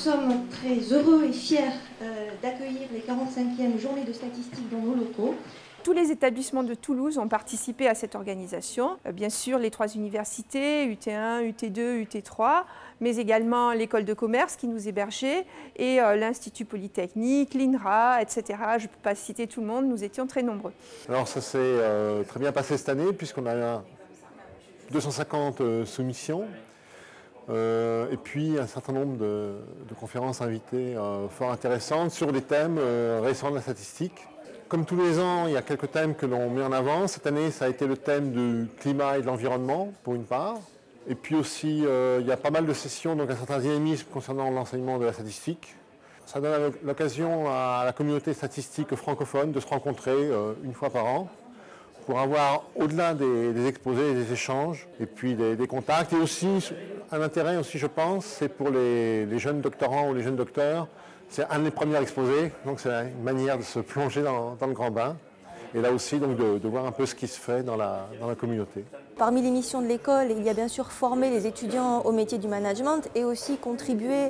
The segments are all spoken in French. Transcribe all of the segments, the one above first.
sommes très heureux et fiers d'accueillir les 45e journées de statistique dans nos locaux. Tous les établissements de Toulouse ont participé à cette organisation. Bien sûr, les 3 universités, UT1, UT2, UT3, mais également l'école de commerce qui nous hébergeait et l'Institut Polytechnique, l'INRA, etc. Je ne peux pas citer tout le monde, nous étions très nombreux. Alors ça s'est très bien passé cette année puisqu'on a 250 soumissions et puis un certain nombre de conférences invitées fort intéressantes sur des thèmes récents de la statistique. Comme tous les ans, il y a quelques thèmes que l'on met en avant. Cette année, ça a été le thème du climat et de l'environnement, pour une part. Et puis aussi, il y a pas mal de sessions, donc un certain dynamisme concernant l'enseignement de la statistique. Ça donne l'occasion à la communauté statistique francophone de se rencontrer une fois par an pour avoir, au-delà des exposés, des échanges et puis des contacts. Et aussi, un intérêt aussi, je pense, c'est pour les jeunes doctorants ou les jeunes docteurs. C'est un des premiers exposés, donc c'est une manière de se plonger dans le grand bain. Et là aussi, donc, de voir un peu ce qui se fait dans la communauté. Parmi les missions de l'école, il y a bien sûr former les étudiants au métier du management et aussi contribuer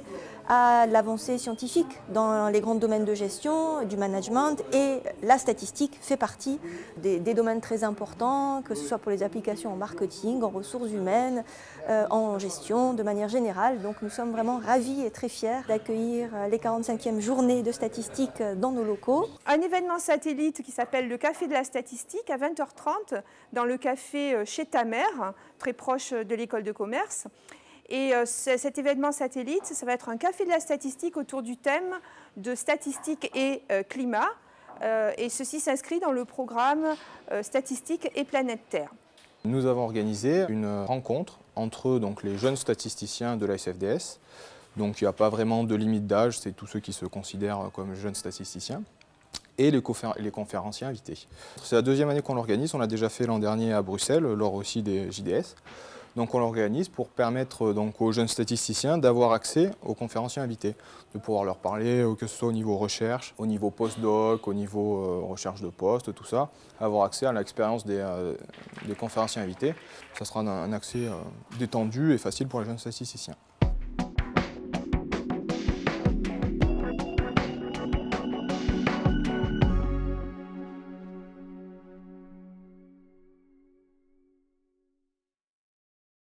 à l'avancée scientifique dans les grands domaines de gestion, du management, et la statistique fait partie des domaines très importants, que ce soit pour les applications en marketing, en ressources humaines, en gestion de manière générale. Donc nous sommes vraiment ravis et très fiers d'accueillir les 45e journées de statistique dans nos locaux. Un événement satellite qui s'appelle le Café de la Statistique à 20h30 dans le café chez ta mère, très proche de l'école de commerce. Et cet événement satellite, ça va être un café de la statistique autour du thème de statistique et climat. Et ceci s'inscrit dans le programme Statistique et Planète Terre. Nous avons organisé une rencontre entre donc, les jeunes statisticiens de la SFDS. Donc il n'y a pas vraiment de limite d'âge, c'est tous ceux qui se considèrent comme jeunes statisticiens. Et les conférenciers invités. C'est la 2e année qu'on l'organise, on l'a déjà fait l'an dernier à Bruxelles, lors aussi des JDS. Donc on l'organise pour permettre donc, aux jeunes statisticiens d'avoir accès aux conférenciers invités, de pouvoir leur parler, que ce soit au niveau recherche, au niveau post-doc, au niveau recherche de poste, tout ça, avoir accès à l'expérience des conférenciers invités. Ça sera un accès détendu et facile pour les jeunes statisticiens.